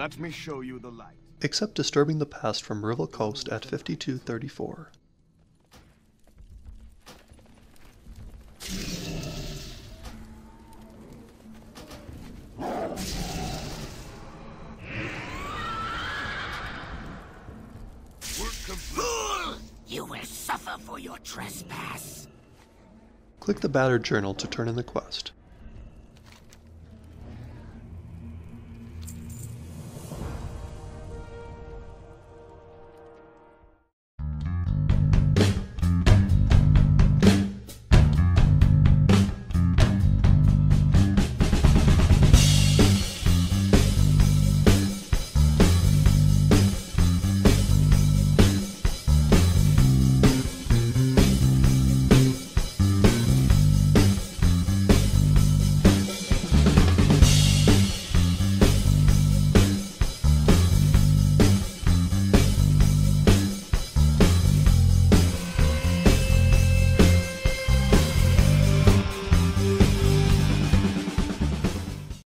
Let me show you the light. Accept Disturbing the Past from REVIL Kost at 5234. Fool! You will suffer for your trespass. Click the Battered Journal to turn in the quest.